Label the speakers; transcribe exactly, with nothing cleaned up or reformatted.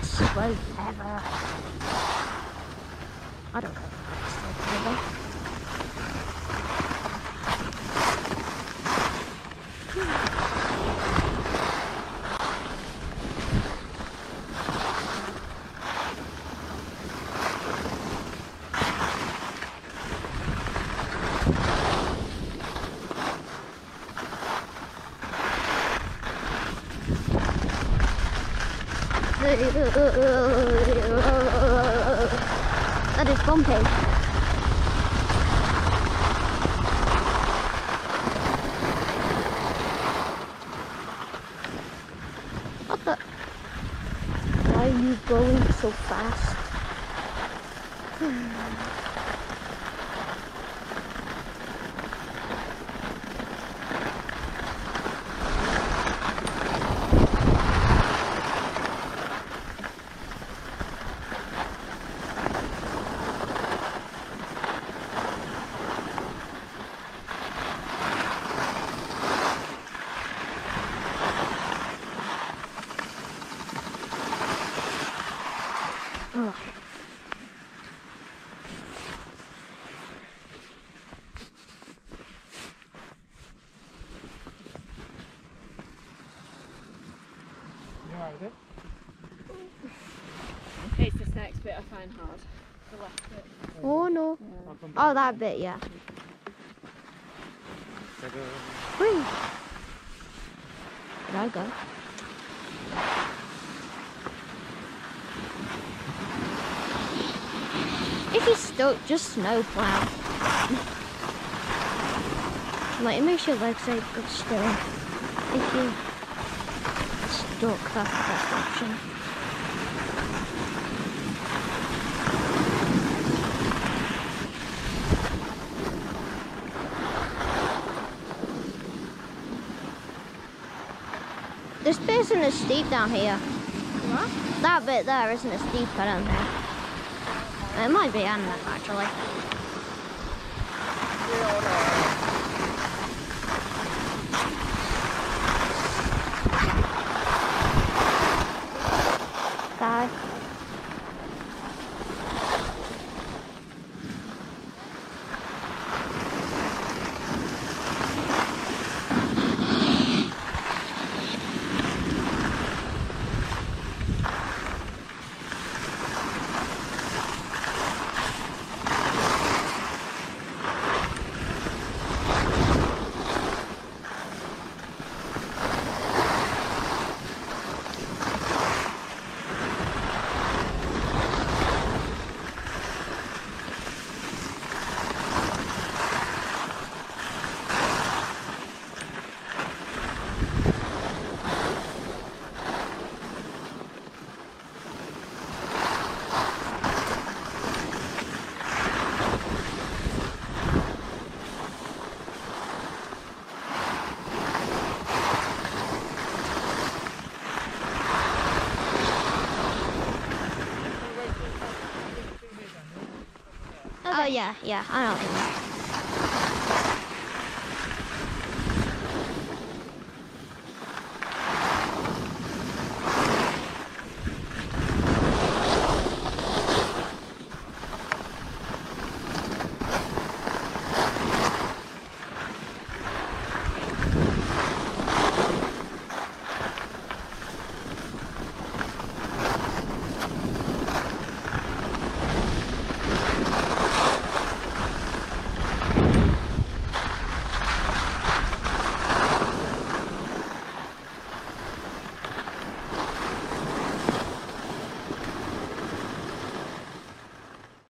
Speaker 1: slow ever. I don't know. Slow ever. That is bumpy. What the? Why are you going so fast? Oh.
Speaker 2: You alright with it?
Speaker 3: It's this next bit I find hard. The last bit.
Speaker 1: Oh no.
Speaker 2: Yeah.
Speaker 1: Oh, that bit, yeah. Whee! Where'd I go? If you're stuck, just snowplow. Like, it makes your legs ache, but still, if you're stuck, that's the best option. This bit isn't as steep down here.
Speaker 3: What?
Speaker 1: That bit there isn't as steep, I don't think. It might be, I don't know, actually. Die. Oh yeah, yeah, I know what you mean.